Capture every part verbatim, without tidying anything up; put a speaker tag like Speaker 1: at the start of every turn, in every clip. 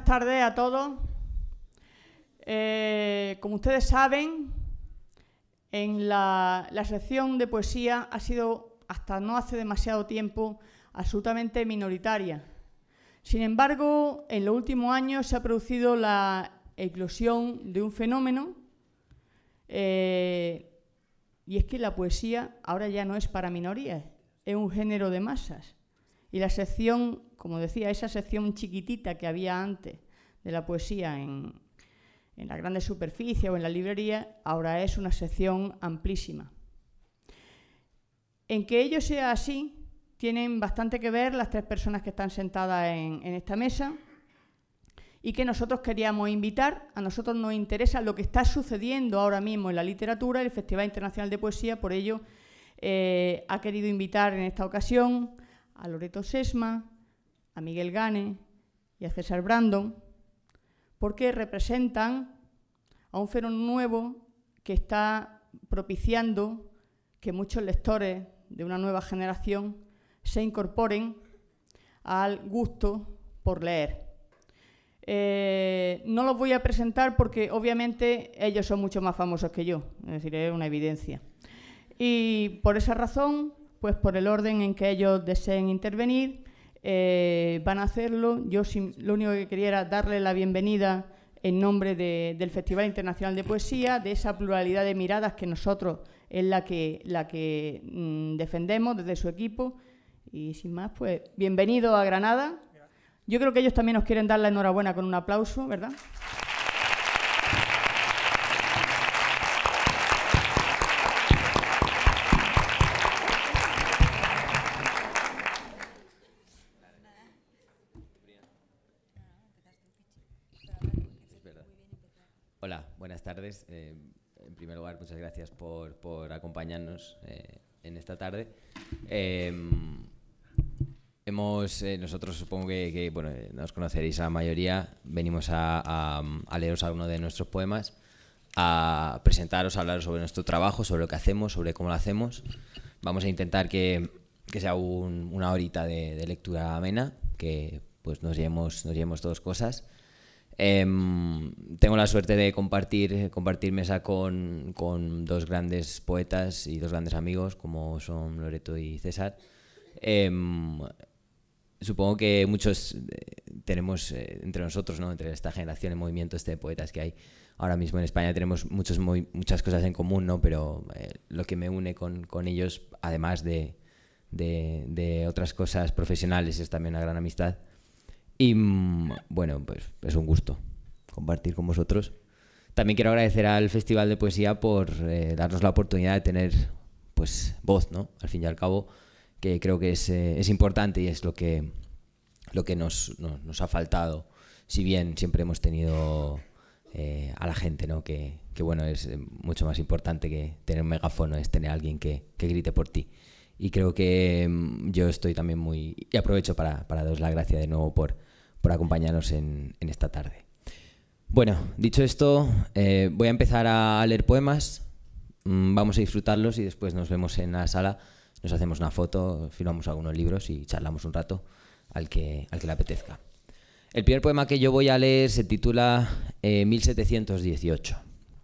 Speaker 1: tardes a todos. Eh, como ustedes saben, en la, la sección de poesía ha sido, hasta no hace demasiado tiempo, absolutamente minoritaria. Sin embargo, en los últimos años se ha producido la eclosión de un fenómeno, eh, y es que la poesía ahora ya no es para minorías, es un género de masas. Y la sección, como decía, esa sección chiquitita que había antes de la poesía en, en las grandes superficies o en la librería, ahora es una sección amplísima. En que ello sea así, tienen bastante que ver las tres personas que están sentadas en, en esta mesa y que nosotros queríamos invitar. A nosotros nos interesa lo que está sucediendo ahora mismo en la literatura, el Festival Internacional de Poesía, por ello eh, ha querido invitar en esta ocasión a Loreto Sesma, a Miguel Gane y a César Brandon, porque representan a un fenómeno nuevo que está propiciando que muchos lectores de una nueva generación se incorporen al gusto por leer. Eh, no los voy a presentar porque obviamente ellos son mucho más famosos que yo, es decir, es una evidencia. Y por esa razón, pues por el orden en que ellos deseen intervenir, eh, van a hacerlo. Yo sin, lo único que quería era darle la bienvenida en nombre de, del Festival Internacional de Poesía, de esa pluralidad de miradas que nosotros es la que, la que mmm, defendemos desde su equipo. Y sin más, pues bienvenido a Granada. Yo creo que ellos también nos quieren dar la enhorabuena con un aplauso, ¿verdad?
Speaker 2: Hola, buenas tardes. Eh, en primer lugar, muchas gracias por, por acompañarnos eh, en esta tarde. Eh, hemos, eh, nosotros supongo que, que bueno, nos conoceréis a la mayoría. Venimos a, a, a leeros alguno de nuestros poemas, a presentaros, a hablaros sobre nuestro trabajo, sobre lo que hacemos, sobre cómo lo hacemos. Vamos a intentar que, que sea un, una horita de, de lectura amena, que pues nos llevemos, nos llevemos dos cosas. Eh, tengo la suerte de compartir, compartir mesa con, con dos grandes poetas y dos grandes amigos como son Loreto y César. Eh, supongo que muchos eh, tenemos eh, entre nosotros, ¿no? Entre esta generación de movimiento este de poetas que hay ahora mismo en España, tenemos muchos, muy, muchas cosas en común, ¿no? Pero eh, lo que me une con, con ellos, además de, de, de otras cosas profesionales, es también una gran amistad. Y bueno, pues es un gusto compartir con vosotros. También quiero agradecer al Festival de Poesía por eh, darnos la oportunidad de tener pues voz, ¿no? Al fin y al cabo, que creo que es, eh, es importante y es lo que, lo que nos, no, nos ha faltado. Si bien siempre hemos tenido eh, a la gente, ¿no? Que, que bueno, es mucho más importante que tener un megáfono, es tener a alguien que, que grite por ti. Y creo que um, yo estoy también muy... Y aprovecho para, para daros la gracia de nuevo por, por acompañarnos en, en esta tarde. Bueno, dicho esto, eh, voy a empezar a leer poemas. Mm, vamos a disfrutarlos y después nos vemos en la sala. Nos hacemos una foto, firmamos algunos libros y charlamos un rato al que, al que le apetezca. El primer poema que yo voy a leer se titula eh, mil setecientos dieciocho.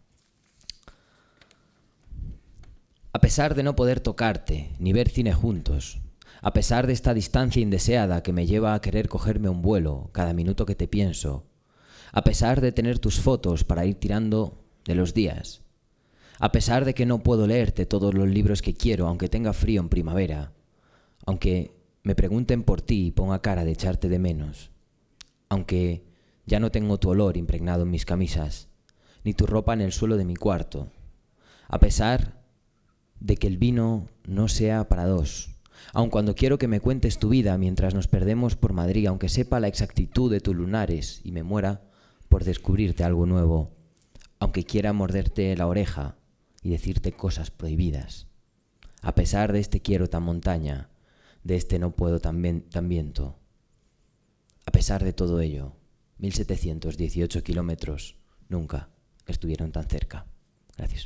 Speaker 2: A pesar de no poder tocarte, ni ver cine juntos, a pesar de esta distancia indeseada que me lleva a querer cogerme un vuelo cada minuto que te pienso, a pesar de tener tus fotos para ir tirando de los días, a pesar de que no puedo leerte todos los libros que quiero, aunque tenga frío en primavera, aunque me pregunten por ti y ponga cara de echarte de menos, aunque ya no tengo tu olor impregnado en mis camisas, ni tu ropa en el suelo de mi cuarto, a pesar de que el vino no sea para dos, aun cuando quiero que me cuentes tu vida mientras nos perdemos por Madrid, aunque sepa la exactitud de tus lunares y me muera por descubrirte algo nuevo, aunque quiera morderte la oreja y decirte cosas prohibidas, a pesar de este quiero tan montaña, de este no puedo tan, tan viento, a pesar de todo ello, mil setecientos dieciocho kilómetros nunca estuvieron tan cerca. Gracias.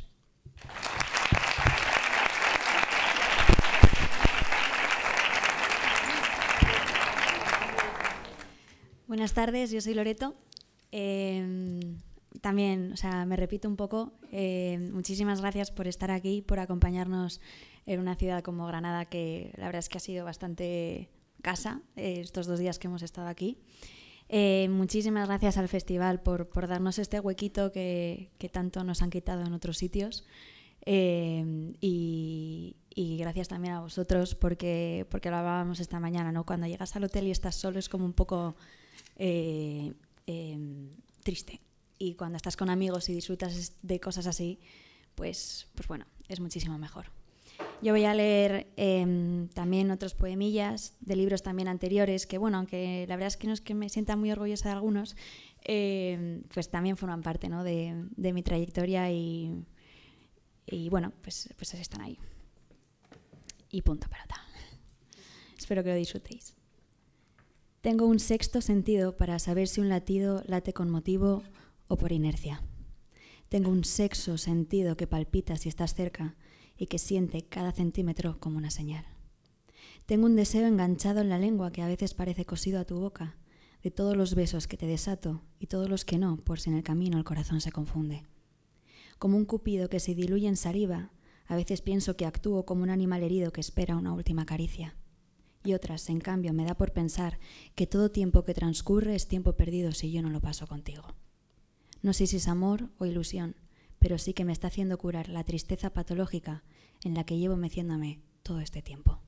Speaker 3: Buenas tardes, yo soy Loreto Eh, también, o sea, me repito un poco, eh, muchísimas gracias por estar aquí, por acompañarnos en una ciudad como Granada, que la verdad es que ha sido bastante casa eh, estos dos días que hemos estado aquí. Eh, muchísimas gracias al festival por, por darnos este huequito que, que tanto nos han quitado en otros sitios. Eh, y, y gracias también a vosotros porque, porque lo hablábamos esta mañana, ¿no? Cuando llegas al hotel y estás solo es como un poco eh, eh, triste, y cuando estás con amigos y disfrutas de cosas así, pues, pues bueno, es muchísimo mejor. Yo voy a leer eh, también otros poemillas de libros también anteriores que, bueno, aunque la verdad es que no es que me sienta muy orgullosa de algunos, eh, pues también forman parte, ¿no? de, de mi trayectoria y Y bueno, pues, pues están ahí. Y punto pelota. Espero que lo disfrutéis. Tengo un sexto sentido para saber si un latido late con motivo o por inercia. Tengo un sexto sentido que palpita si estás cerca y que siente cada centímetro como una señal. Tengo un deseo enganchado en la lengua que a veces parece cosido a tu boca, de todos los besos que te desato y todos los que no, por si en el camino el corazón se confunde. Como un cupido que se diluye en saliva, a veces pienso que actúo como un animal herido que espera una última caricia. Y otras, en cambio, me da por pensar que todo tiempo que transcurre es tiempo perdido si yo no lo paso contigo. No sé si es amor o ilusión, pero sí que me está haciendo curar la tristeza patológica en la que llevo meciéndome todo este tiempo.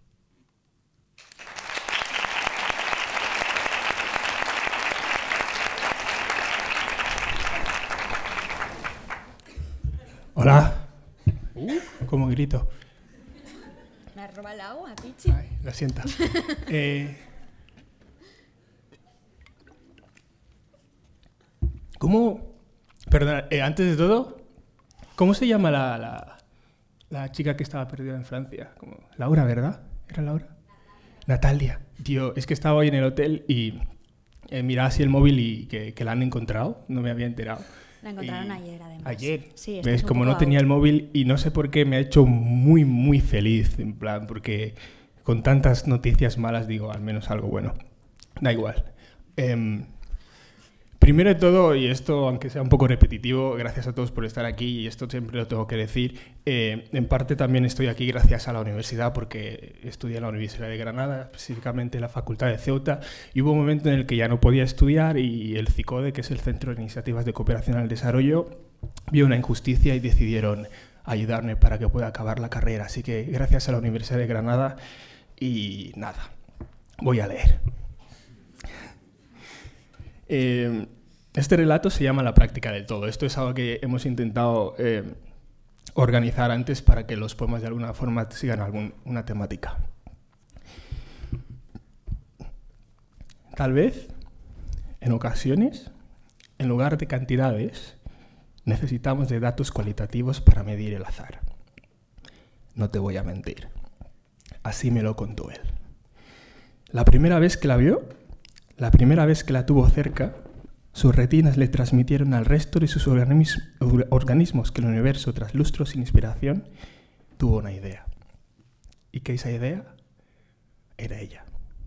Speaker 4: Hola. Uh, ¿Cómo grito?
Speaker 3: ¿Me has robado el agua, Pichi?
Speaker 4: Ay, lo siento. eh, ¿Cómo? Perdona, eh, antes de todo, ¿cómo se llama la, la, la chica que estaba perdida en Francia? Como Laura, ¿verdad? ¿Era Laura? Natalia. Tío, es que estaba hoy en el hotel y eh, miraba así el móvil y que, que la han encontrado. No me había enterado.
Speaker 3: La encontraron
Speaker 4: y
Speaker 3: ayer, además.
Speaker 4: Ayer.
Speaker 3: Sí,
Speaker 4: ¿Ves? Como no tenía el móvil y no sé por qué me ha hecho muy, muy feliz. En plan, porque con tantas noticias malas digo, al menos algo bueno. Da igual. Eh, Primero de todo, y esto aunque sea un poco repetitivo, gracias a todos por estar aquí, y esto siempre lo tengo que decir, eh, en parte también estoy aquí gracias a la universidad, porque estudié en la Universidad de Granada, específicamente en la Facultad de Ceuta, y hubo un momento en el que ya no podía estudiar y el CICODE, que es el Centro de Iniciativas de Cooperación al Desarrollo, vio una injusticia y decidieron ayudarme para que pueda acabar la carrera. Así que gracias a la Universidad de Granada y nada, voy a leer. Eh, este relato se llama La práctica del todo. Esto es algo que hemos intentado eh, organizar antes para que los poemas de alguna forma sigan algún, una temática. Tal vez, en ocasiones, en lugar de cantidades, necesitamos de datos cualitativos para medir el azar. No te voy a mentir. Así me lo contó él. La primera vez que la vio, la primera vez que la tuvo cerca, sus retinas le transmitieron al resto de sus organismos, organismos que el universo, tras lustros sin inspiración, tuvo una idea. Y que esa idea era ella.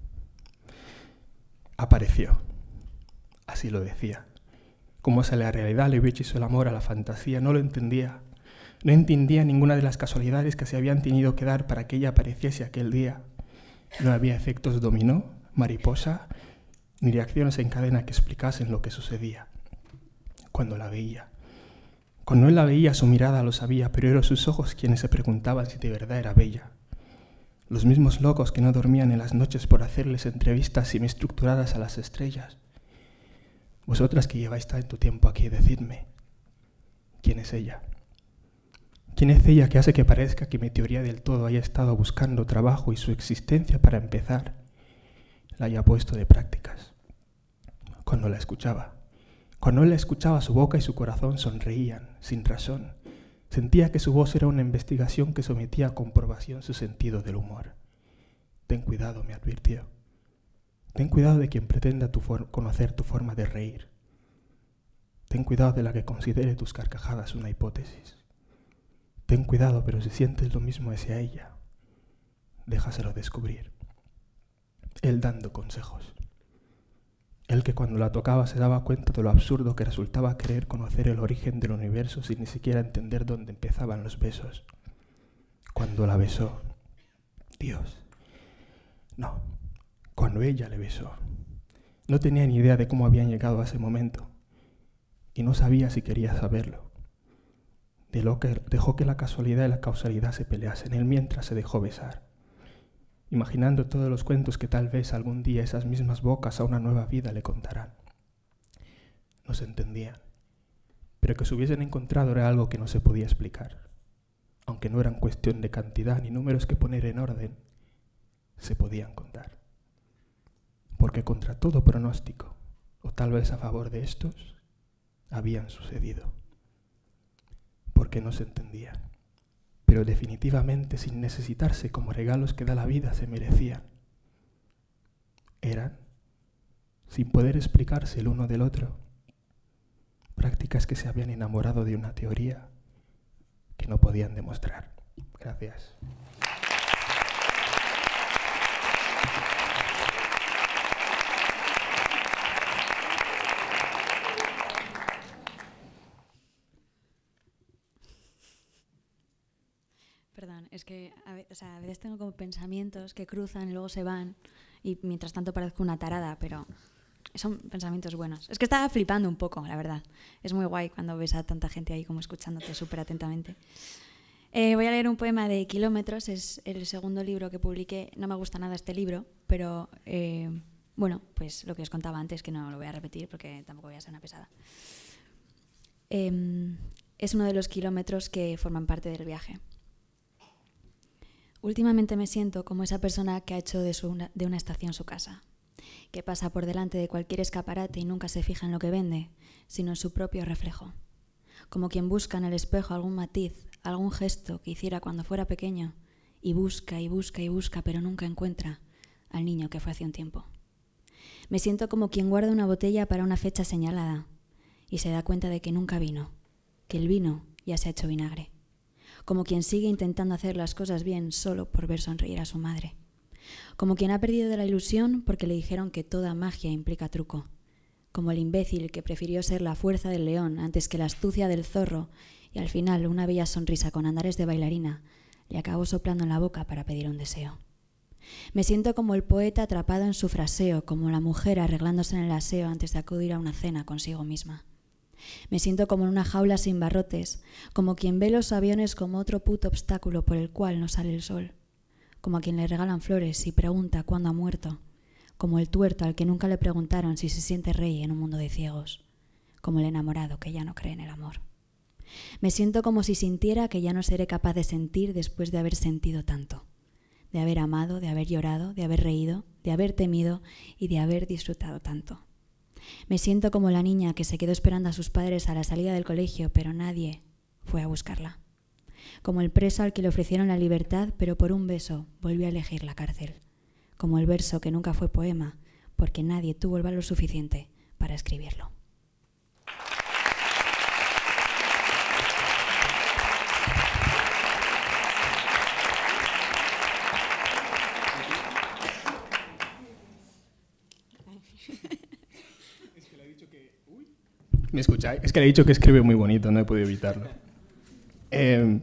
Speaker 4: Apareció. Así lo decía. Como si la realidad le hubiera hecho el amor a la fantasía, no lo entendía. No entendía ninguna de las casualidades que se habían tenido que dar para que ella apareciese aquel día. No había efectos dominó, mariposa, ni reacciones en cadena que explicasen lo que sucedía. Cuando la veía. Cuando él la veía, su mirada lo sabía, pero eran sus ojos quienes se preguntaban si de verdad era bella. Los mismos locos que no dormían en las noches por hacerles entrevistas semiestructuradas a las estrellas. Vosotras que lleváis tanto tiempo aquí, decidme, ¿quién es ella? ¿Quién es ella que hace que parezca que mi teoría del todo haya estado buscando trabajo y su existencia para empezar la haya puesto de prácticas? Cuando la escuchaba, cuando él la escuchaba, su boca y su corazón sonreían, sin razón. Sentía que su voz era una investigación que sometía a comprobación su sentido del humor. Ten cuidado, me advirtió. Ten cuidado de quien pretenda tu conocer tu forma de reír. Ten cuidado de la que considere tus carcajadas una hipótesis. Ten cuidado, pero si sientes lo mismo hacia ella, déjaselo descubrir. Él dando consejos. el que cuando la tocaba se daba cuenta de lo absurdo que resultaba creer conocer el origen del universo sin ni siquiera entender dónde empezaban los besos. Cuando la besó, Dios, no, cuando ella le besó, no tenía ni idea de cómo habían llegado a ese momento y no sabía si quería saberlo. De lo que dejó que la casualidad y la causalidad se peleasen, él mientras se dejó besar, imaginando todos los cuentos que tal vez algún día esas mismas bocas a una nueva vida le contarán. No se entendían, pero que se hubiesen encontrado era algo que no se podía explicar. Aunque no eran cuestión de cantidad ni números que poner en orden, se podían contar. Porque contra todo pronóstico, o tal vez a favor de estos, habían sucedido. Porque no se entendían, pero definitivamente sin necesitarse como regalos que da la vida se merecían. Eran, sin poder explicarse el uno del otro, prácticas que se habían enamorado de una teoría que no podían demostrar. Gracias.
Speaker 3: Perdón, es que a veces, o sea, a veces tengo como pensamientos que cruzan y luego se van y mientras tanto parezco una tarada, pero son pensamientos buenos. Es que estaba flipando un poco, la verdad. Es muy guay cuando ves a tanta gente ahí como escuchándote súper atentamente. Eh, voy a leer un poema de Kilómetros, es el segundo libro que publiqué. No me gusta nada este libro, pero eh, bueno, pues lo que os contaba antes, que no lo voy a repetir porque tampoco voy a ser una pesada. Eh, es uno de los kilómetros que forman parte del viaje. Últimamente me siento como esa persona que ha hecho de, su, de una estación su casa, que pasa por delante de cualquier escaparate y nunca se fija en lo que vende, sino en su propio reflejo. Como quien busca en el espejo algún matiz, algún gesto que hiciera cuando fuera pequeño, y busca y busca y busca, pero nunca encuentra al niño que fue hace un tiempo. Me siento como quien guarda una botella para una fecha señalada y se da cuenta de que nunca vino, que el vino ya se ha hecho vinagre. Como quien sigue intentando hacer las cosas bien solo por ver sonreír a su madre. Como quien ha perdido de la ilusión porque le dijeron que toda magia implica truco. Como el imbécil que prefirió ser la fuerza del león antes que la astucia del zorro y al final una bella sonrisa con andares de bailarina le acabó soplando en la boca para pedir un deseo. Me siento como el poeta atrapado en su fraseo, como la mujer arreglándose en el aseo antes de acudir a una cena consigo misma. Me siento como en una jaula sin barrotes, como quien ve los aviones como otro puto obstáculo por el cual no sale el sol, como a quien le regalan flores y pregunta cuándo ha muerto, como el tuerto al que nunca le preguntaron si se siente rey en un mundo de ciegos, como el enamorado que ya no cree en el amor. Me siento como si sintiera que ya no seré capaz de sentir después de haber sentido tanto, de haber amado, de haber llorado, de haber reído, de haber temido y de haber disfrutado tanto. Me siento como la niña que se quedó esperando a sus padres a la salida del colegio, pero nadie fue a buscarla. Como el preso al que le ofrecieron la libertad, pero por un beso volvió a elegir la cárcel. Como el verso que nunca fue poema, porque nadie tuvo el valor suficiente para escribirlo.
Speaker 4: ¿Me escucháis? Es que le he dicho que escribe muy bonito, no he podido evitarlo. Eh,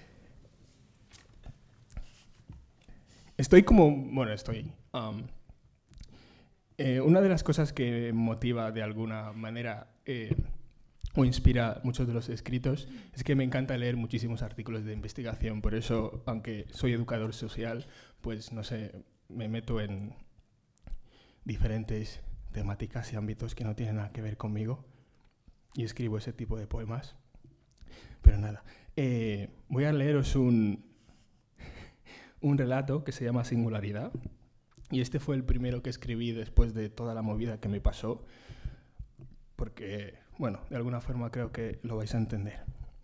Speaker 4: estoy como... Bueno, estoy... Um, eh, una de las cosas que motiva de alguna manera eh, o inspira muchos de los escritos es que me encanta leer muchísimos artículos de investigación. Por eso, aunque soy educador social, pues no sé, me meto en diferentes temáticas y ámbitos que no tienen nada que ver conmigo. Y escribo ese tipo de poemas. Pero nada, eh, voy a leeros un, un relato que se llama Singularidad. Y este fue el primero que escribí después de toda la movida que me pasó. Porque, bueno, de alguna forma creo que lo vais a entender.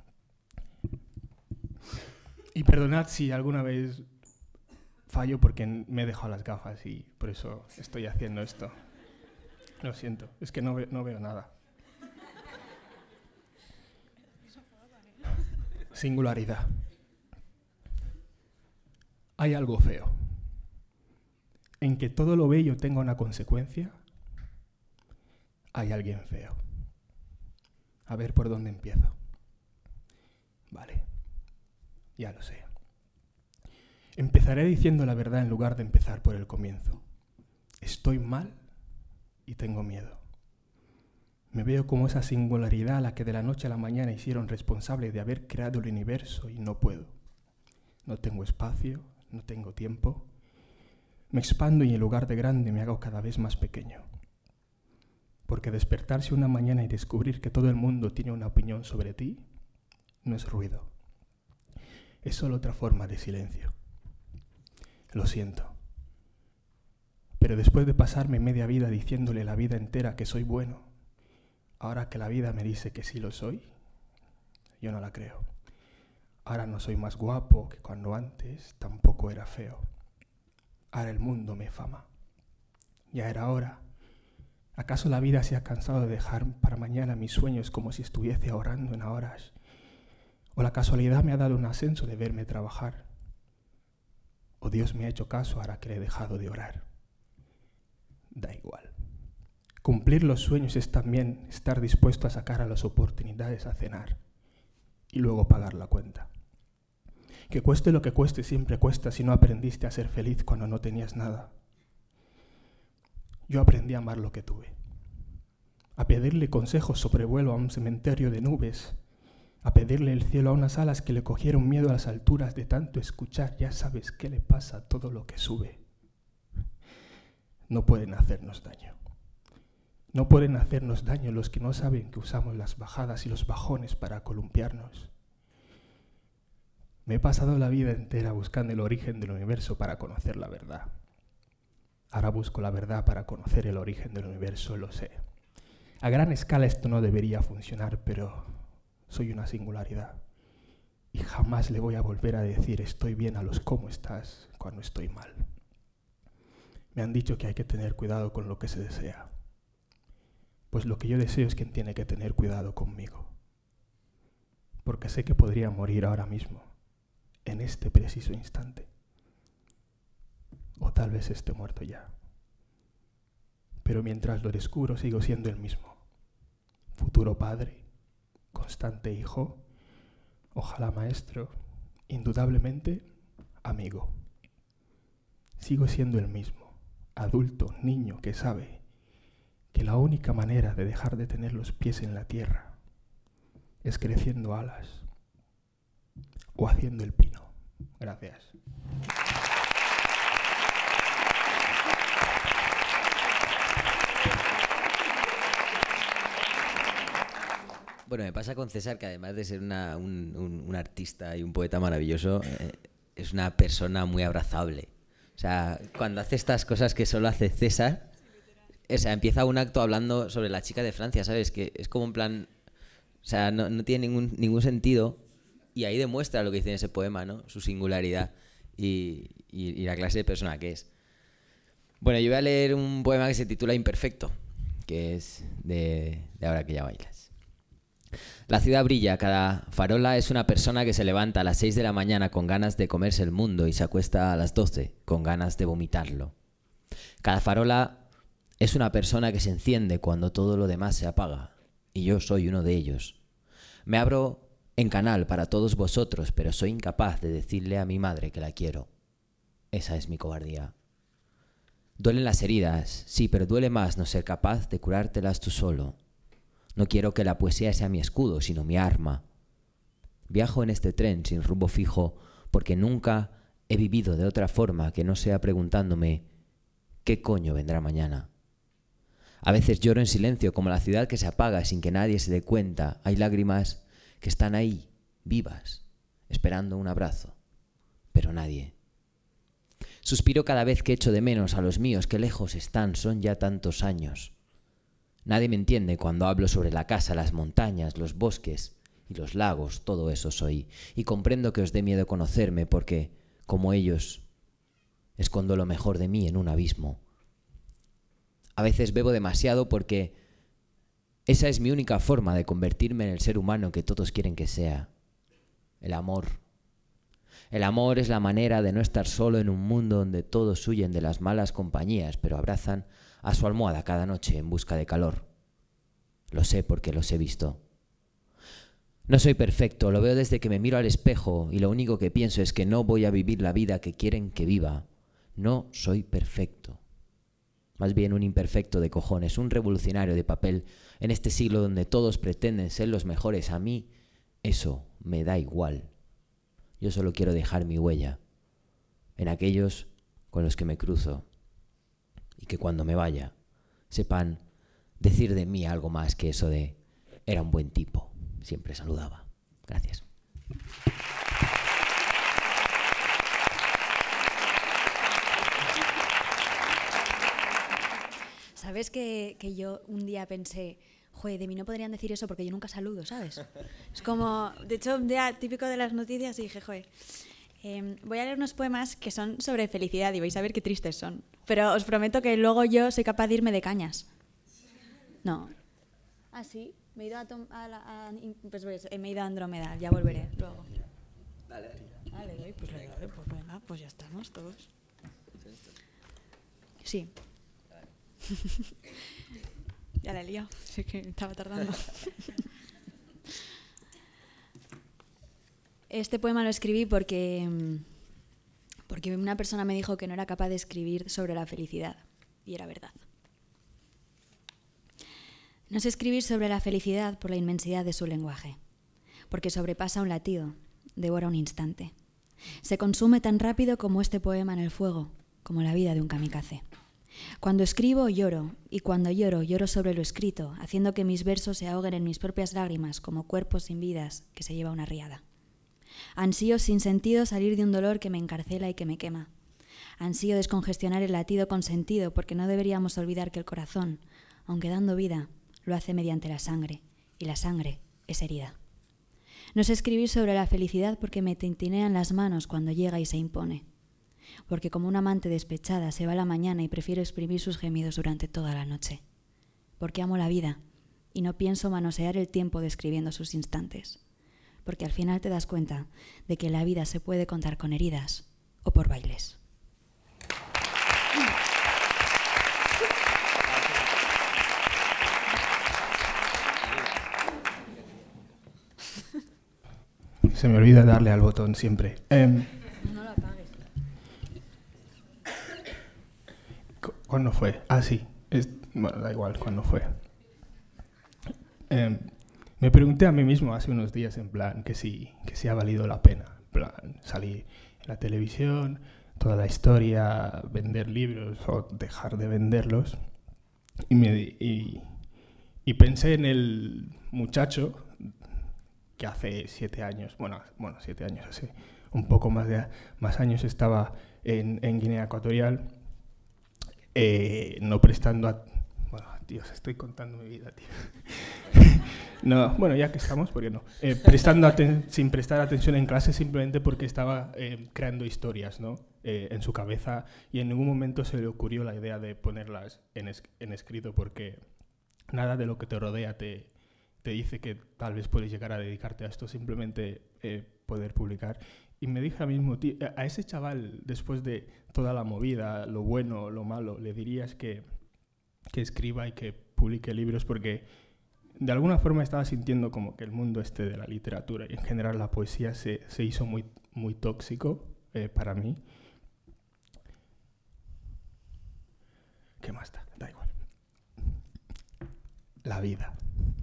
Speaker 4: Y perdonad si alguna vez fallo porque me he dejado las gafas y por eso estoy haciendo esto. Lo siento, es que no, ve, no veo nada. Singularidad. Hay algo feo en que todo lo bello tenga una consecuencia hay alguien feo. A ver por dónde empiezo. Vale, ya lo sé. Empezaré diciendo la verdad en lugar de empezar por el comienzo. Estoy mal y tengo miedo. Me veo como esa singularidad a la que de la noche a la mañana hicieron responsable de haber creado el universo y no puedo. No tengo espacio, no tengo tiempo. Me expando y en lugar de grande me hago cada vez más pequeño. Porque despertarse una mañana y descubrir que todo el mundo tiene una opinión sobre ti no es ruido. Es solo otra forma de silencio. Lo siento. Pero después de pasarme media vida diciéndole la vida entera que soy bueno, ahora que la vida me dice que sí lo soy, yo no la creo. Ahora no soy más guapo que cuando antes tampoco era feo. Ahora el mundo me fama. Ya era hora. ¿Acaso la vida se ha cansado de dejar para mañana mis sueños como si estuviese ahorrando en horas? ¿O la casualidad me ha dado un ascenso de verme trabajar? ¿O Dios me ha hecho caso ahora que le he dejado de orar? Da igual. Cumplir los sueños es también estar dispuesto a sacar a las oportunidades a cenar y luego pagar la cuenta. Que cueste lo que cueste siempre cuesta si no aprendiste a ser feliz cuando no tenías nada. Yo aprendí a amar lo que tuve, a pedirle consejos sobre vuelo a un cementerio de nubes, a pedirle el cielo a unas alas que le cogieron miedo a las alturas de tanto escuchar, ya sabes qué le pasa a todo lo que sube. No pueden hacernos daño. No pueden hacernos daño los que no saben que usamos las bajadas y los bajones para columpiarnos. Me he pasado la vida entera buscando el origen del universo para conocer la verdad. Ahora busco la verdad para conocer el origen del universo, lo sé. A gran escala esto no debería funcionar, pero soy una singularidad. Y jamás le voy a volver a decir estoy bien a los cómo estás cuando estoy mal. Me han dicho que hay que tener cuidado con lo que se desea. Pues lo que yo deseo es quien tiene que tener cuidado conmigo. Porque sé que podría morir ahora mismo, en este preciso instante. O tal vez esté muerto ya. Pero mientras lo descubro sigo siendo el mismo. Futuro padre, constante hijo, ojalá maestro, indudablemente amigo. Sigo siendo el mismo, adulto, niño que sabe que la única manera de dejar de tener los pies en la tierra es creciendo alas o haciendo el pino. Gracias.
Speaker 2: Bueno, me pasa con César que además de ser una, un, un, un artista y un poeta maravilloso, eh, es una persona muy abrazable. O sea, cuando hace estas cosas que solo hace César, o sea, empieza un acto hablando sobre la chica de Francia, ¿sabes? Que es como en plan... O sea, no, no tiene ningún, ningún sentido y ahí demuestra lo que dice en ese poema, ¿no? Su singularidad y, y, y la clase de persona que es. Bueno, yo voy a leer un poema que se titula Imperfecto, que es de, de Ahora que ya bailas. La ciudad brilla, cada farola es una persona que se levanta a las seis de la mañana con ganas de comerse el mundo y se acuesta a las doce con ganas de vomitarlo. Cada farola es una persona que se enciende cuando todo lo demás se apaga, y yo soy uno de ellos. Me abro en canal para todos vosotros, pero soy incapaz de decirle a mi madre que la quiero. Esa es mi cobardía. Duelen las heridas, sí, pero duele más no ser capaz de curártelas tú solo. No quiero que la poesía sea mi escudo, sino mi arma. Viajo en este tren sin rumbo fijo porque nunca he vivido de otra forma que no sea preguntándome ¿qué coño vendrá mañana? A veces lloro en silencio como la ciudad que se apaga sin que nadie se dé cuenta. Hay lágrimas que están ahí, vivas, esperando un abrazo, pero nadie. Suspiro cada vez que echo de menos a los míos que lejos están, son ya tantos años. Nadie me entiende cuando hablo sobre la casa, las montañas, los bosques y los lagos, todo eso soy. Y comprendo que os dé miedo conocerme porque, como ellos, escondo lo mejor de mí en un abismo. A veces bebo demasiado porque esa es mi única forma de convertirme en el ser humano que todos quieren que sea. El amor. El amor es la manera de no estar solo en un mundo donde todos huyen de las malas compañías, pero abrazan a su almohada cada noche en busca de calor. Lo sé porque los he visto. No soy perfecto, lo veo desde que me miro al espejo y lo único que pienso es que no voy a vivir la vida que quieren que viva. No soy perfecto. Más bien un imperfecto de cojones, un revolucionario de papel en este siglo donde todos pretenden ser los mejores. A mí eso me da igual. Yo solo quiero dejar mi huella en aquellos con los que me cruzo y que cuando me vaya sepan decir de mí algo más que eso de era un buen tipo. Siempre saludaba. Gracias.
Speaker 3: ¿Sabes que, que yo un día pensé, joder, de mí no podrían decir eso porque yo nunca saludo, ¿sabes? Es como, de hecho, un día típico de las noticias y dije, joder, eh, voy a leer unos poemas que son sobre felicidad y vais a ver qué tristes son. Pero os prometo que luego yo soy capaz de irme de cañas. No. ¿Ah, sí? Me he ido a, Tom, a, la, a pues, pues, me he ido a Andrómeda, ya volveré luego.
Speaker 2: Dale, dale.
Speaker 3: Ah, le doy, pues le doy, pues venga, pues ya estamos todos. Sí. Ya la he liado, sí que estaba tardando. Este poema lo escribí porque, porque una persona me dijo que no era capaz de escribir sobre la felicidad, y era verdad. No sé escribir sobre la felicidad por la inmensidad de su lenguaje, porque sobrepasa un latido, devora un instante. Se consume tan rápido como este poema en el fuego, como la vida de un kamikaze. Cuando escribo, lloro, y cuando lloro, lloro sobre lo escrito, haciendo que mis versos se ahoguen en mis propias lágrimas como cuerpos sin vidas que se lleva una riada. Ansío sin sentido salir de un dolor que me encarcela y que me quema. Ansío descongestionar el latido con sentido, porque no deberíamos olvidar que el corazón, aunque dando vida, lo hace mediante la sangre, y la sangre es herida. No sé escribir sobre la felicidad porque me tintinean las manos cuando llega y se impone. Porque como una amante despechada se va a la mañana y prefiero exprimir sus gemidos durante toda la noche. Porque amo la vida y no pienso manosear el tiempo describiendo sus instantes. Porque al final te das cuenta de que la vida se puede contar con heridas o por bailes.
Speaker 4: Se me olvida darle al botón siempre. Eh,
Speaker 3: No lo apagues.
Speaker 4: ¿Cuándo fue? Ah, sí. Es, bueno, da igual cuándo fue. Eh, me pregunté a mí mismo hace unos días, en plan, que si, que si ha valido la pena. En plan, salir en la televisión, toda la historia, vender libros o dejar de venderlos. Y, me, y, y pensé en el muchacho que hace siete años, bueno, bueno siete años, hace un poco más de más años estaba en, en Guinea Ecuatorial, eh, no prestando a... Bueno, Dios, estoy contando mi vida, tío. No, bueno, ya que estamos, ¿por qué no? Eh, prestando aten- sin prestar atención en clase simplemente porque estaba eh, creando historias, ¿no? Eh, en su cabeza, y en ningún momento se le ocurrió la idea de ponerlas en, es- en escrito, porque nada de lo que te rodea te... te dice que tal vez puedes llegar a dedicarte a esto, simplemente eh, poder publicar. Y me dije a mí mismo, tío, a ese chaval, después de toda la movida, lo bueno, lo malo, le dirías que, que escriba y que publique libros, porque de alguna forma estaba sintiendo como que el mundo este de la literatura y en general la poesía se, se hizo muy, muy tóxico eh, para mí. ¿Qué más da? Da igual. La vida.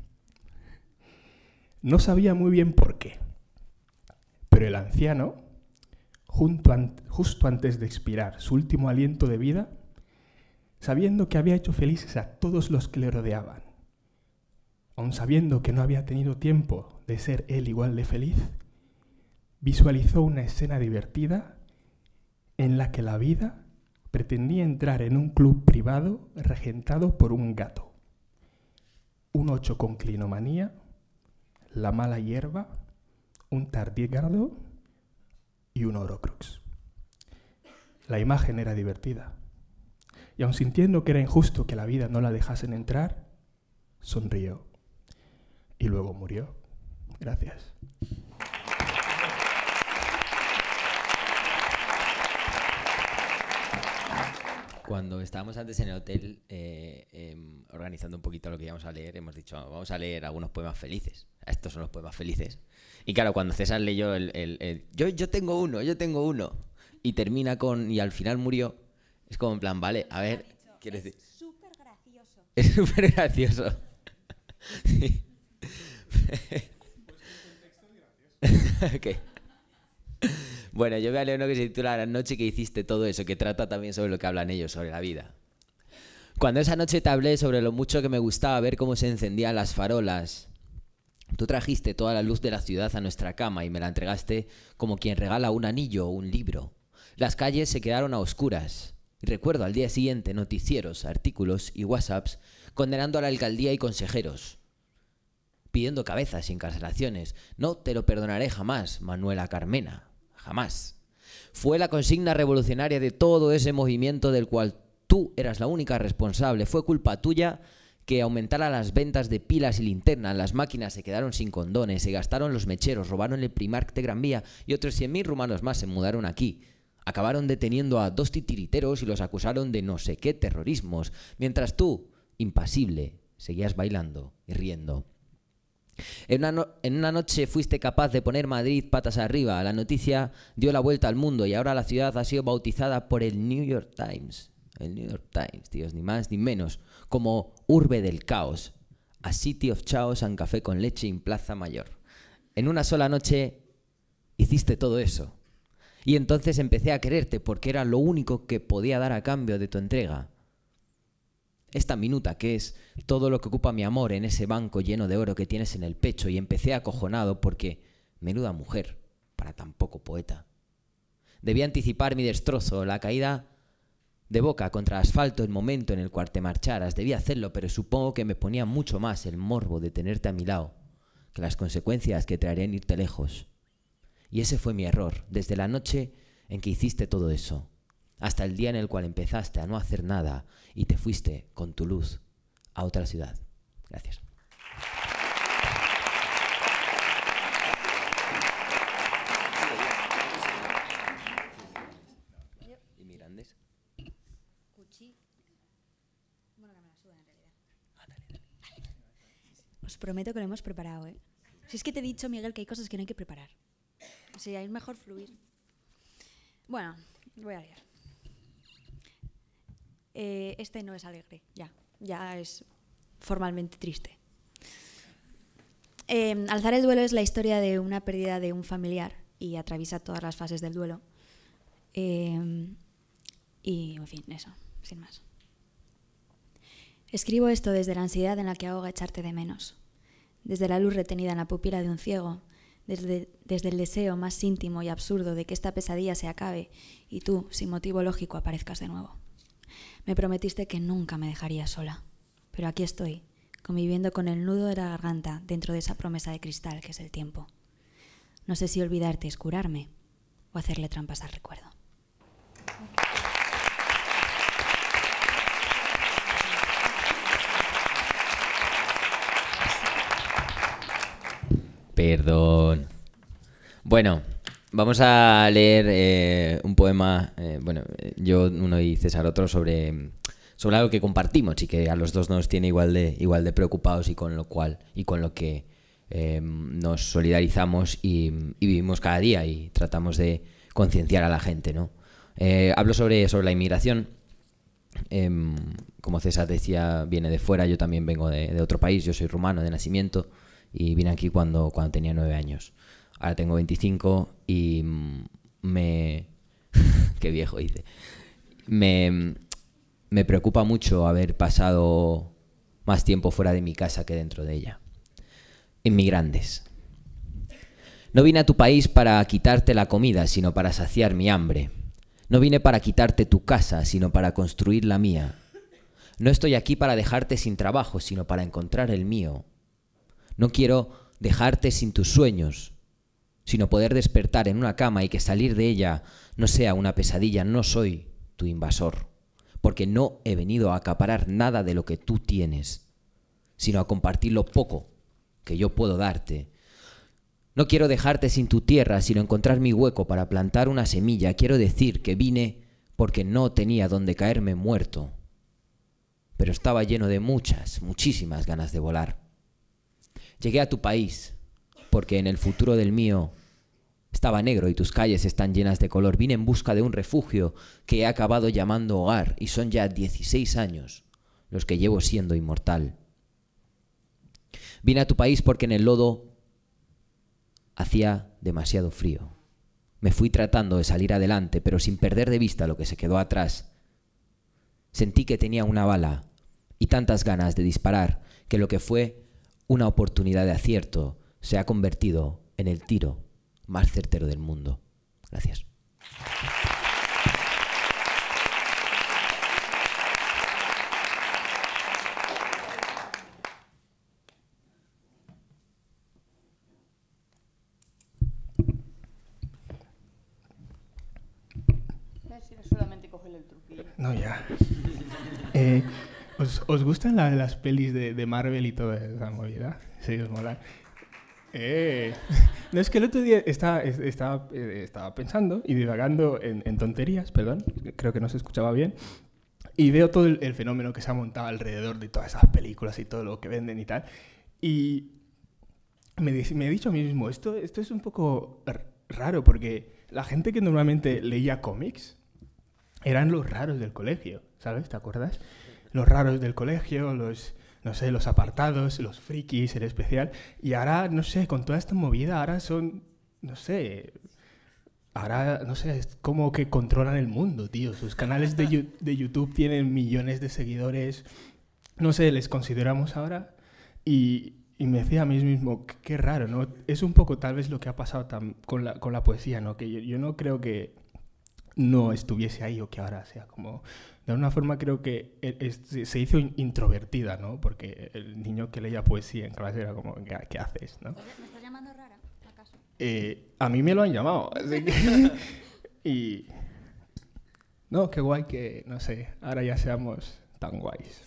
Speaker 4: No sabía muy bien por qué, pero el anciano, junto an- justo antes de expirar su último aliento de vida, sabiendo que había hecho felices a todos los que le rodeaban, aun sabiendo que no había tenido tiempo de ser él igual de feliz, visualizó una escena divertida en la que la vida pretendía entrar en un club privado regentado por un gato, un ocho con clinomanía, la mala hierba, un tardígrado y un horcrux. La imagen era divertida, y aun sintiendo que era injusto que la vida no la dejasen entrar, sonrió y luego murió. Gracias.
Speaker 2: Cuando estábamos antes en el hotel, eh, eh, organizando un poquito lo que íbamos a leer, hemos dicho, vamos a leer algunos poemas felices. Estos son los poemas felices. Y claro, cuando César leyó el... el, el yo, yo tengo uno, yo tengo uno. Y termina con... Y al final murió. Es como en plan, vale, a ver... Quiero decir...
Speaker 3: Es súper gracioso.
Speaker 2: Es súper gracioso. Sí. Okay. Bueno, yo voy a leer uno que se titula La noche que hiciste todo eso, que trata también sobre lo que hablan ellos, sobre la vida. Cuando esa noche te hablé sobre lo mucho que me gustaba ver cómo se encendían las farolas, tú trajiste toda la luz de la ciudad a nuestra cama y me la entregaste como quien regala un anillo o un libro. Las calles se quedaron a oscuras. Y recuerdo al día siguiente noticieros, artículos y whatsapps condenando a la alcaldía y consejeros, pidiendo cabezas y encarcelaciones. No te lo perdonaré jamás, Manuela Carmena, jamás. Fue la consigna revolucionaria de todo ese movimiento del cual tú eras la única responsable. Fue culpa tuya que aumentara las ventas de pilas y linternas, las máquinas se quedaron sin condones, se gastaron los mecheros, robaron el Primark de Gran Vía y otros cien mil rumanos más se mudaron aquí. Acabaron deteniendo a dos titiriteros y los acusaron de no sé qué terrorismos, mientras tú, impasible, seguías bailando y riendo. En una, no- en una noche fuiste capaz de poner Madrid patas arriba. La noticia dio la vuelta al mundo y ahora la ciudad ha sido bautizada por el New York Times. El New York Times, tíos, ni más ni menos, como urbe del caos. A City of Chaos and Café con leche en Plaza Mayor. En una sola noche hiciste todo eso. Y entonces empecé a quererte porque era lo único que podía dar a cambio de tu entrega. Esta minuta que es todo lo que ocupa mi amor en ese banco lleno de oro que tienes en el pecho, y empecé acojonado porque, menuda mujer, para tan poco poeta. Debí anticipar mi destrozo, la caída de boca contra asfalto, el momento en el cual te marcharas. Debí hacerlo, pero supongo que me ponía mucho más el morbo de tenerte a mi lado que las consecuencias que traerían irte lejos. Y ese fue mi error, desde la noche en que hiciste todo eso, hasta el día en el cual empezaste a no hacer nada y te fuiste con tu luz a otra ciudad. Gracias. ¿Inmigrantes?
Speaker 3: Os prometo que lo hemos preparado, ¿eh? Si es que te he dicho, Miguel, que hay cosas que no hay que preparar. O sea, es mejor fluir. Bueno, voy a leer. Eh, este no es alegre, ya. Ya es formalmente triste. Eh, Alzar el duelo es la historia de una pérdida de un familiar y atraviesa todas las fases del duelo. Eh, y, en fin, eso, sin más. Escribo esto desde la ansiedad en la que ahoga echarte de menos, desde la luz retenida en la pupila de un ciego, desde, desde el deseo más íntimo y absurdo de que esta pesadilla se acabe y tú, sin motivo lógico, aparezcas de nuevo. Me prometiste que nunca me dejarías sola, pero aquí estoy, conviviendo con el nudo de la garganta dentro de esa promesa de cristal que es el tiempo. No sé si olvidarte es curarme o hacerle trampas al recuerdo.
Speaker 2: Perdón. Bueno, vamos a leer eh, un poema, eh, bueno, yo uno y César otro, sobre, sobre algo que compartimos y que a los dos nos tiene igual de, igual de preocupados y con lo cual y con lo que eh, nos solidarizamos y, y vivimos cada día y tratamos de concienciar a la gente, ¿no? Eh, hablo sobre, sobre la inmigración. Eh, como César decía, viene de fuera, yo también vengo de, de otro país, yo soy rumano de nacimiento. Y vine aquí cuando, cuando tenía nueve años. Ahora tengo veinticinco y me... Qué viejo dice. Me, me preocupa mucho haber pasado más tiempo fuera de mi casa que dentro de ella. Inmigrantes. No vine a tu país para quitarte la comida, sino para saciar mi hambre. No vine para quitarte tu casa, sino para construir la mía. No estoy aquí para dejarte sin trabajo, sino para encontrar el mío. No quiero dejarte sin tus sueños, sino poder despertar en una cama y que salir de ella no sea una pesadilla. No soy tu invasor, porque no he venido a acaparar nada de lo que tú tienes, sino a compartir lo poco que yo puedo darte. No quiero dejarte sin tu tierra, sino encontrar mi hueco para plantar una semilla. Quiero decir que vine porque no tenía donde caerme muerto, pero estaba lleno de muchas, muchísimas ganas de volar. Llegué a tu país porque en el futuro del mío estaba negro y tus calles están llenas de color. Vine en busca de un refugio que he acabado llamando hogar y son ya dieciséis años los que llevo siendo inmortal. Vine a tu país porque en el lodo hacía demasiado frío. Me fui tratando de salir adelante, pero sin perder de vista lo que se quedó atrás. Sentí que tenía una bala y tantas ganas de disparar que lo que fue una oportunidad de acierto se ha convertido en el tiro más certero del mundo. Gracias.
Speaker 1: Solamente cogerle el truquillo.
Speaker 4: No, ya. Eh, ¿os, ¿Os gustan la, las pelis de, de Marvel y toda esa movida? Sí, os mola. Eh. No, es que el otro día estaba, estaba, estaba pensando y divagando en, en tonterías, perdón, creo que no se escuchaba bien, y veo todo el, el fenómeno que se ha montado alrededor de todas esas películas y todo lo que venden y tal, y me, me he dicho a mí mismo, esto, esto es un poco raro, porque la gente que normalmente leía cómics eran los raros del colegio, ¿sabes? ¿Te acuerdas? Los raros del colegio, los, no sé, los apartados, los frikis, el especial. Y ahora, no sé, con toda esta movida, ahora son, no sé, ahora, no sé, es como que controlan el mundo, tío. Sus canales de, yu- de YouTube tienen millones de seguidores. No sé, les consideramos ahora. Y, y me decía a mí mismo, qué, qué raro, ¿no? Es un poco tal vez lo que ha pasado tam- con, la, con la poesía, ¿no? Que yo, yo no creo que no estuviese ahí o que ahora sea como... De alguna forma creo que es, se hizo introvertida, ¿no? Porque el niño que leía poesía en clase era como, ¿qué, qué haces, no?
Speaker 3: ¿Me estás llamando rara, acaso?
Speaker 4: Eh, a mí me lo han llamado, así que... y... No, qué guay que, no sé, ahora ya seamos tan guays.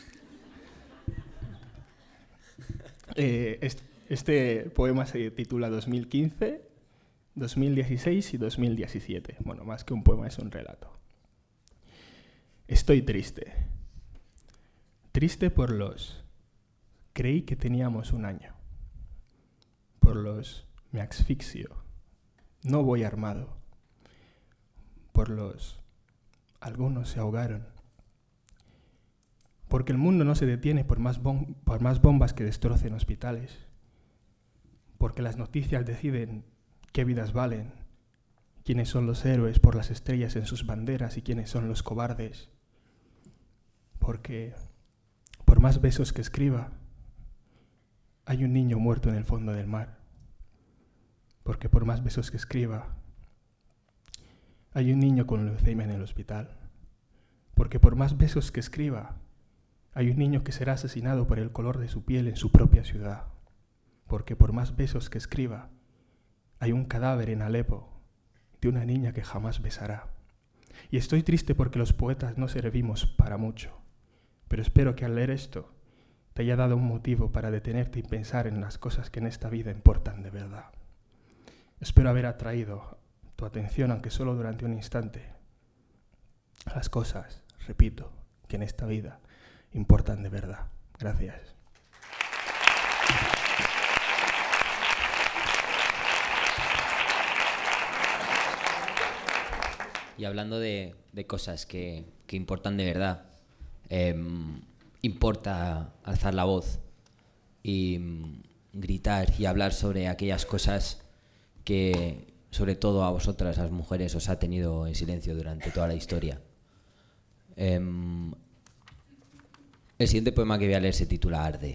Speaker 4: Eh, este, este poema se titula dos mil quince... dos mil dieciséis y dos mil diecisiete. Bueno, más que un poema, es un relato. Estoy triste. Triste por los... Creí que teníamos un año. Por los... Me asfixio. No voy armado. Por los... Algunos se ahogaron. Porque el mundo no se detiene por más, bom- por más bombas que destrocen hospitales. Porque las noticias deciden qué vidas valen, quiénes son los héroes por las estrellas en sus banderas y quiénes son los cobardes. Porque, por más besos que escriba, hay un niño muerto en el fondo del mar. Porque por más besos que escriba, hay un niño con leucemia en el hospital. Porque por más besos que escriba, hay un niño que será asesinado por el color de su piel en su propia ciudad. Porque por más besos que escriba, hay un cadáver en Alepo de una niña que jamás besará. Y estoy triste porque los poetas no servimos para mucho. Pero espero que al leer esto te haya dado un motivo para detenerte y pensar en las cosas que en esta vida importan de verdad. Espero haber atraído tu atención, aunque solo durante un instante, a las cosas, repito, que en esta vida importan de verdad. Gracias.
Speaker 2: Y hablando de, de cosas que, que importan de verdad, eh, importa alzar la voz y mm, gritar y hablar sobre aquellas cosas que, sobre todo a vosotras, las mujeres, os ha tenido en silencio durante toda la historia. Eh, el siguiente poema que voy a leer se titula Arde.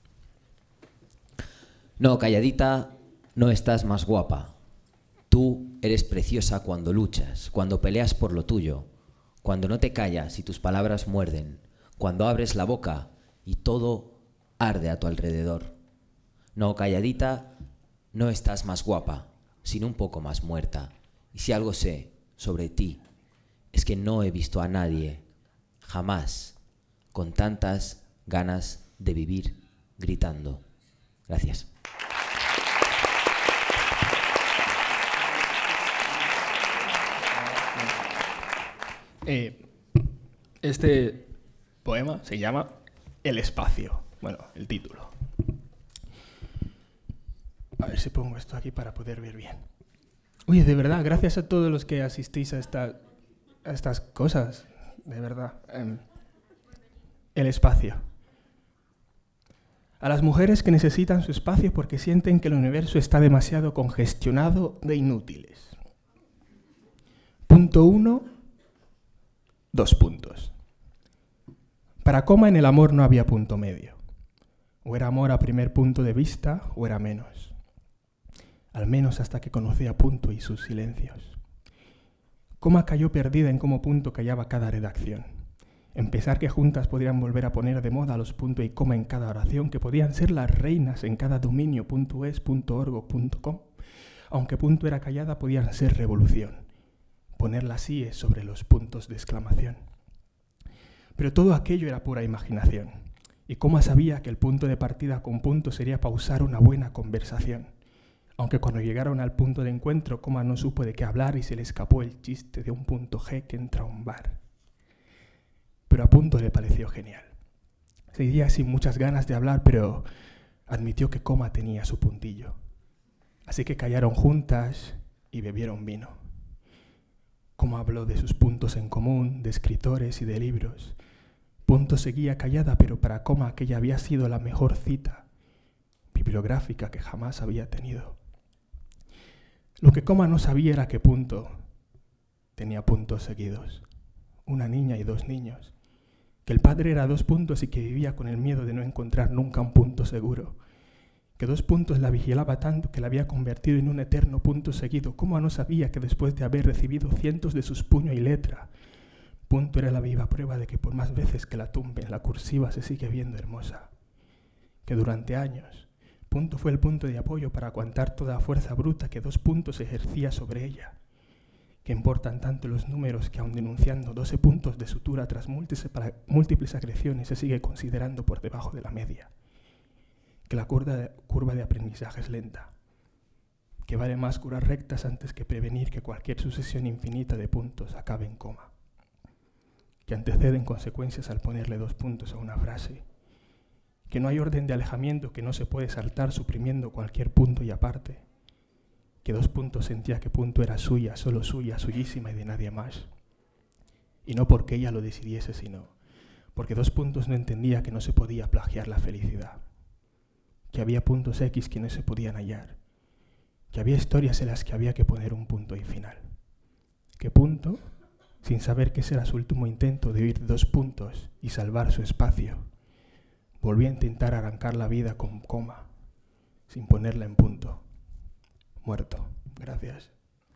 Speaker 2: No, calladita, no estás más guapa. Tú eres preciosa cuando luchas, cuando peleas por lo tuyo, cuando no te callas y tus palabras muerden, cuando abres la boca y todo arde a tu alrededor. No, calladita, no estás más guapa, sino un poco más muerta. Y si algo sé sobre ti, es que no he visto a nadie, jamás, con tantas ganas de vivir gritando. Gracias.
Speaker 4: Eh, este, poema se llama El espacio. Bueno, el título. A ver si pongo esto aquí para poder ver bien. Oye, de verdad, gracias a todos los que asistís a, esta, a estas cosas. De verdad. Eh, el espacio. A las mujeres que necesitan su espacio porque sienten que el universo está demasiado congestionado de inútiles. Punto uno, dos puntos. Para Coma en el amor no había punto medio. O era amor a primer punto de vista o era menos. Al menos hasta que conocí a Punto y sus silencios. Coma cayó perdida en cómo Punto callaba cada redacción. En pensar que juntas podrían volver a poner de moda los punto y coma en cada oración, que podían ser las reinas en cada dominio .es, .org, .com. Aunque Punto era callada, podían ser revolución. Poner las íes sobre los puntos de exclamación. Pero todo aquello era pura imaginación. Y Coma sabía que el punto de partida con Punto sería pausar una buena conversación. Aunque cuando llegaron al punto de encuentro, Coma no supo de qué hablar y se le escapó el chiste de un punto G que entra a un bar. Pero a Punto le pareció genial. Seguía sin muchas ganas de hablar, pero admitió que Coma tenía su puntillo. Así que callaron juntas y bebieron vino. Coma habló de sus puntos en común, de escritores y de libros. Punto seguía callada, pero para Coma aquella había sido la mejor cita bibliográfica que jamás había tenido. Lo que Coma no sabía era que Punto tenía puntos seguidos, una niña y dos niños, que el padre era dos puntos y que vivía con el miedo de no encontrar nunca un punto seguro, que dos puntos la vigilaba tanto que la había convertido en un eterno punto seguido. Coma no sabía que después de haber recibido cientos de sus puño y letra, Punto era la viva prueba de que por más veces que la tumben, la cursiva se sigue viendo hermosa, que durante años Punto fue el punto de apoyo para aguantar toda fuerza bruta que dos puntos ejercía sobre ella, que importan tanto los números que aun denunciando doce puntos de sutura tras múltiples agresiones se sigue considerando por debajo de la media, que la curva de aprendizaje es lenta, que vale más curar rectas antes que prevenir que cualquier sucesión infinita de puntos acabe en coma, que anteceden consecuencias al ponerle dos puntos a una frase, que no hay orden de alejamiento que no se puede saltar suprimiendo cualquier punto y aparte, que dos puntos sentía que Punto era suya, solo suya, suyísima y de nadie más. Y no porque ella lo decidiese, sino porque dos puntos no entendía que no se podía plagiar la felicidad, que había puntos X que no se podían hallar, que había historias en las que había que poner un punto y final, que Punto, sin saber que ese era su último intento de oír dos puntos y salvar su espacio, volví a intentar arrancar la vida con coma, sin ponerla en punto. Muerto. Gracias.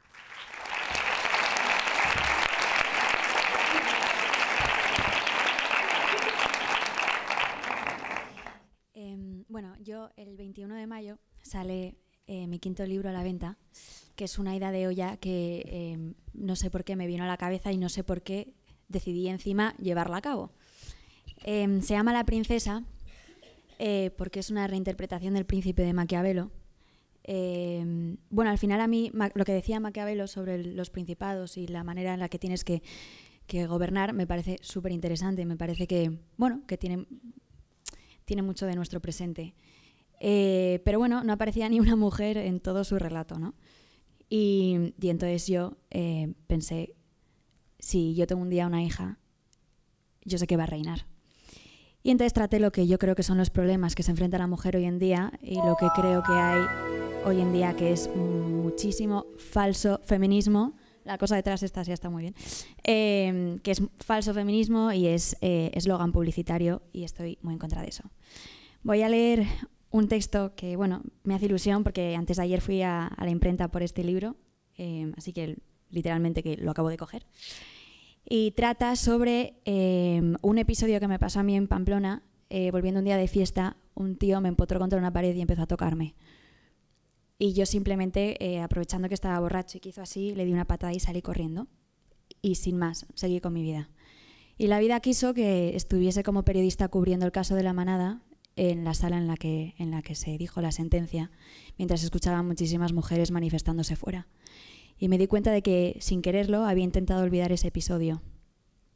Speaker 3: Eh, bueno, yo el veintiuno de mayo sale eh, mi quinto libro a la venta, que es una ida de olla que eh, no sé por qué me vino a la cabeza y no sé por qué decidí encima llevarla a cabo. Eh, se llama La princesa eh, porque es una reinterpretación del Príncipe de Maquiavelo. Eh, bueno, al final a mí lo que decía Maquiavelo sobre los principados y la manera en la que tienes que, que gobernar me parece súper interesante, me parece que, bueno, que tiene, tiene mucho de nuestro presente. Eh, pero bueno, no aparecía ni una mujer en todo su relato, ¿no? Y, y entonces yo eh, pensé, si yo tengo un día una hija, yo sé que va a reinar. Y entonces traté lo que yo creo que son los problemas que se enfrenta la mujer hoy en día y lo que creo que hay hoy en día, que es muchísimo falso feminismo. La cosa detrás esta sí está muy bien. Eh, que es falso feminismo y es eslogan eh, publicitario, y estoy muy en contra de eso. Voy a leer un texto que, bueno, me hace ilusión porque antes de ayer fui a, a la imprenta por este libro, eh, así que literalmente que lo acabo de coger. Y trata sobre eh, un episodio que me pasó a mí en Pamplona. Eh, volviendo un día de fiesta, un tío me empotró contra una pared y empezó a tocarme. Y yo simplemente, eh, aprovechando que estaba borracho y que hizo así, le di una patada y salí corriendo. Y sin más, seguí con mi vida. Y la vida quiso que estuviese como periodista cubriendo el caso de La Manada en la sala en la que, en la que se dijo la sentencia, mientras escuchaban muchísimas mujeres manifestándose fuera. Y me di cuenta de que, sin quererlo, había intentado olvidar ese episodio.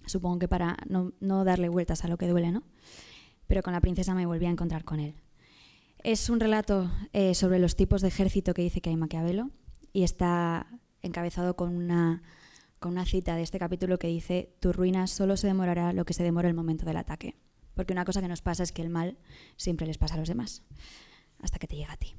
Speaker 3: Supongo que para no, no darle vueltas a lo que duele, ¿no? Pero con la princesa me volví a encontrar con él. Es un relato eh, sobre los tipos de ejército que dice que hay Maquiavelo y está encabezado con una, con una cita de este capítulo que dice: tu ruina solo se demorará lo que se demora el momento del ataque. Porque una cosa que nos pasa es que el mal siempre les pasa a los demás, hasta que te llega a ti.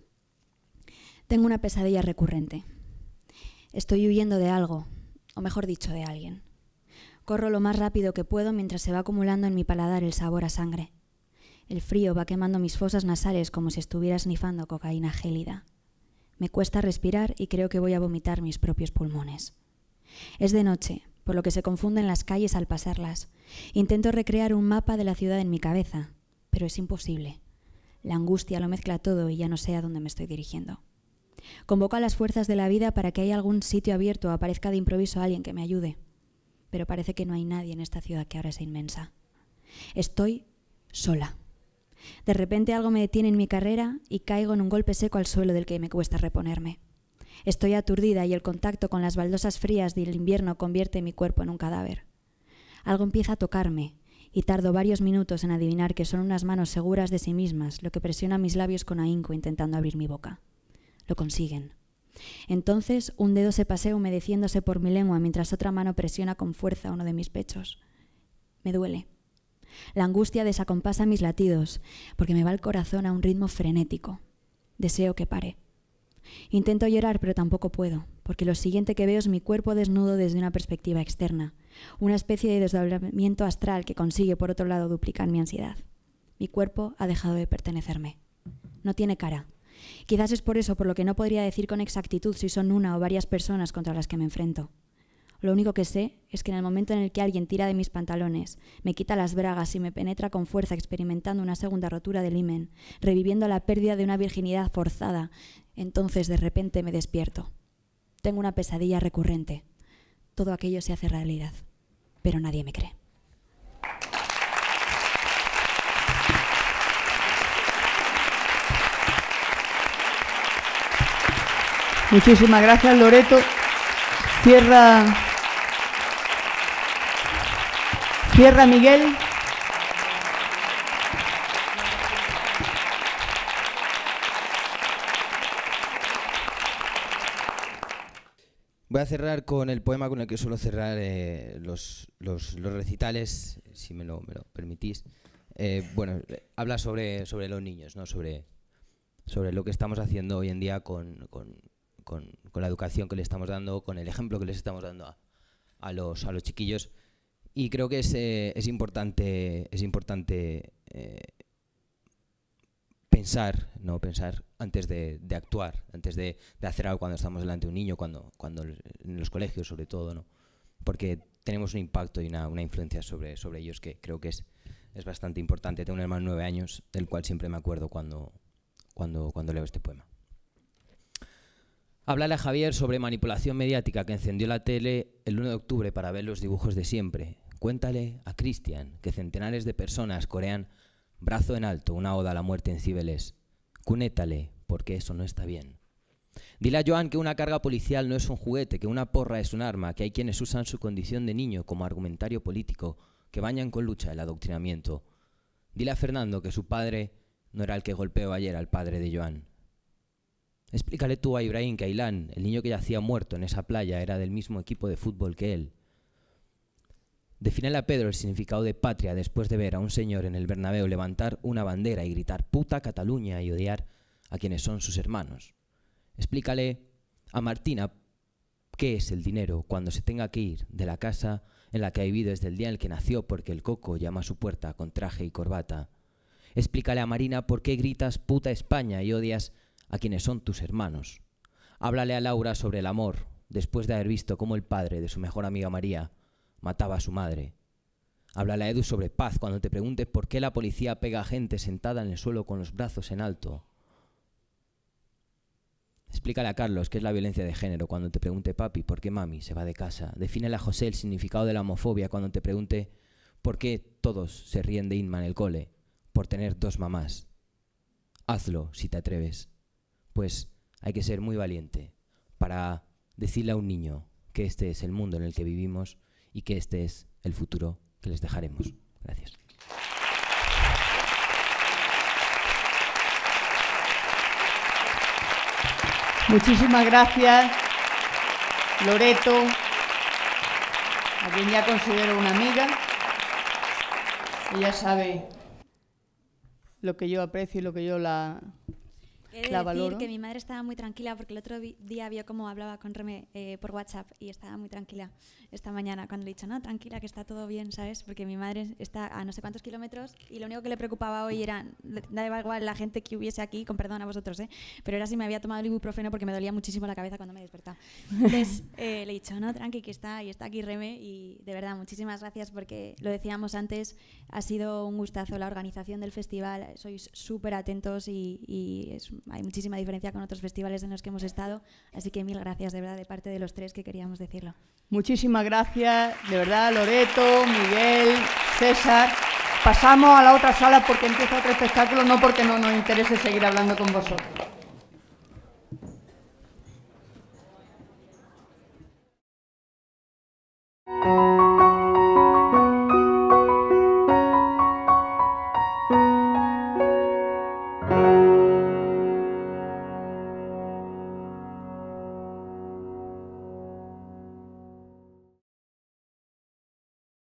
Speaker 3: Tengo una pesadilla recurrente. Estoy huyendo de algo, o mejor dicho, de alguien. Corro lo más rápido que puedo mientras se va acumulando en mi paladar el sabor a sangre. El frío va quemando mis fosas nasales como si estuviera snifando cocaína gélida. Me cuesta respirar y creo que voy a vomitar mis propios pulmones. Es de noche, por lo que se confunden las calles al pasarlas. Intento recrear un mapa de la ciudad en mi cabeza, pero es imposible. La angustia lo mezcla todo y ya no sé a dónde me estoy dirigiendo. Convoco a las fuerzas de la vida para que haya algún sitio abierto o aparezca de improviso alguien que me ayude. Pero parece que no hay nadie en esta ciudad que ahora es inmensa. Estoy sola. De repente algo me detiene en mi carrera y caigo en un golpe seco al suelo del que me cuesta reponerme. Estoy aturdida y el contacto con las baldosas frías del invierno convierte mi cuerpo en un cadáver. Algo empieza a tocarme y tardo varios minutos en adivinar que son unas manos seguras de sí mismas lo que presiona mis labios con ahínco intentando abrir mi boca. Lo consiguen. Entonces un dedo se pasea humedeciéndose por mi lengua mientras otra mano presiona con fuerza uno de mis pechos. Me duele. La angustia desacompasa mis latidos porque me va el corazón a un ritmo frenético. Deseo que pare. Intento llorar, pero tampoco puedo, porque lo siguiente que veo es mi cuerpo desnudo desde una perspectiva externa, una especie de desdoblamiento astral que consigue, por otro lado, duplicar mi ansiedad. Mi cuerpo ha dejado de pertenecerme. No tiene cara. Quizás es por eso por lo que no podría decir con exactitud si son una o varias personas contra las que me enfrento. Lo único que sé es que en el momento en el que alguien tira de mis pantalones, me quita las bragas y me penetra con fuerza experimentando una segunda rotura del himen, reviviendo la pérdida de una virginidad forzada, entonces de repente me despierto. Tengo una pesadilla recurrente. Todo aquello se hace realidad, pero nadie me cree.
Speaker 1: Muchísimas gracias, Loreto. Cierra, cierra Miguel.
Speaker 2: Voy a cerrar con el poema con el que suelo cerrar eh, los, los, los recitales, si me lo, me lo permitís. Eh, bueno, habla sobre, sobre los niños, ¿no? Sobre, sobre lo que estamos haciendo hoy en día con, con, con, con la educación que le estamos dando, con el ejemplo que les estamos dando a, a, los, a los chiquillos. Y creo que es, eh, es importante, es importante eh, pensar, no pensar antes de, de actuar, antes de, de hacer algo cuando estamos delante de un niño, cuando, cuando en los colegios sobre todo, ¿no? Porque tenemos un impacto y una, una influencia sobre, sobre ellos que creo que es, es bastante importante. Tengo un hermano de nueve años, del cual siempre me acuerdo cuando, cuando, cuando leo este poema. Háblale a Javier sobre manipulación mediática que encendió la tele el uno de octubre para ver los dibujos de siempre. Cuéntale a Cristian que centenares de personas corean brazo en alto, una oda a la muerte en Cibeles. Cunétale, porque eso no está bien. Dile a Joan que una carga policial no es un juguete, que una porra es un arma, que hay quienes usan su condición de niño como argumentario político, que bañan con lucha el adoctrinamiento. Dile a Fernando que su padre no era el que golpeó ayer al padre de Joan. Explícale tú a Ibrahim que Ailán, el niño que yacía muerto en esa playa, era del mismo equipo de fútbol que él. Defínele a Pedro el significado de patria después de ver a un señor en el Bernabéu levantar una bandera y gritar puta Cataluña y odiar a quienes son sus hermanos. Explícale a Martina qué es el dinero cuando se tenga que ir de la casa en la que ha vivido desde el día en el que nació porque el coco llama a su puerta con traje y corbata. Explícale a Marina por qué gritas puta España y odias a quienes son tus hermanos. Háblale a Laura sobre el amor después de haber visto cómo el padre de su mejor amiga María mataba a su madre. Háblale a Edu sobre paz cuando te pregunte por qué la policía pega a gente sentada en el suelo con los brazos en alto. Explícale a Carlos qué es la violencia de género cuando te pregunte papi por qué mami se va de casa. Defínele a José el significado de la homofobia cuando te pregunte por qué todos se ríen de Inma en el cole por tener dos mamás. Hazlo si te atreves, pues hay que ser muy valiente para decirle a un niño que este es el mundo en el que vivimos y que este es el futuro que les dejaremos. Gracias.
Speaker 1: Muchísimas gracias, Loreto, a quien ya considero una amiga. Ella sabe lo que yo aprecio y lo que yo la,
Speaker 3: He de
Speaker 1: la
Speaker 3: decir
Speaker 1: valoro.
Speaker 3: que mi madre estaba muy tranquila porque el otro vi- día vio cómo hablaba con Reme eh, por WhatsApp y estaba muy tranquila esta mañana cuando le he dicho, no, tranquila, que está todo bien, ¿sabes? Porque mi madre está a no sé cuántos kilómetros y lo único que le preocupaba hoy era, le- daba igual la gente que hubiese aquí, con perdón a vosotros, ¿eh? Pero era si me había tomado el ibuprofeno porque me dolía muchísimo la cabeza cuando me despertaba. Entonces eh, le he dicho, no, tranqui, que está, y está aquí Reme y de verdad, muchísimas gracias porque lo decíamos antes, ha sido un gustazo la organización del festival, sois súper atentos y, y es, hay muchísima diferencia con otros festivales en los que hemos estado, así que mil gracias de verdad de parte de los tres que queríamos decirlo.
Speaker 1: Muchísimas gracias, de verdad, Loreto, Miguel, César. Pasamos a la otra sala porque empieza otro espectáculo, no porque no nos interese seguir hablando con vosotros.